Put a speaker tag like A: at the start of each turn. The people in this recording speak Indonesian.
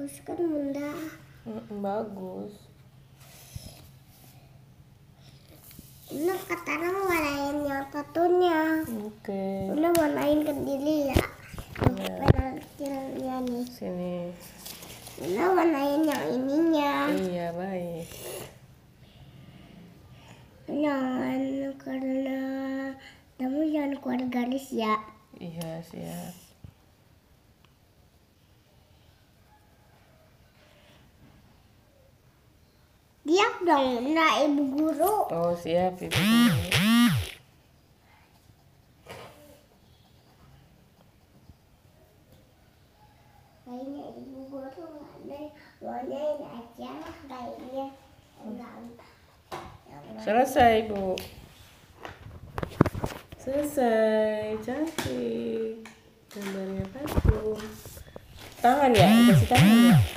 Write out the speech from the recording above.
A: bagus kan bunda.
B: Bagus.
A: Bunda katanya warnain yang satunya.
B: Oke.
A: Bunda warnain ke diri ya. Warna kecilnya nih.
B: Sini.
A: Bunda warnain yang ininya.
B: Iya, baik.
A: Jangan karena kamu jangan keluar garis ya.
B: Iya, siap.
A: Diam dong, Bunda, ibu guru.
B: Oh, siap, Ibu Guru.
A: Kayaknya ibu guru nggak ada warnain aja lah kayaknya.
B: Selesai, Bu. Selesai. Cantik. Gambarnya patung. Tangan ya? Kasih tangan ya?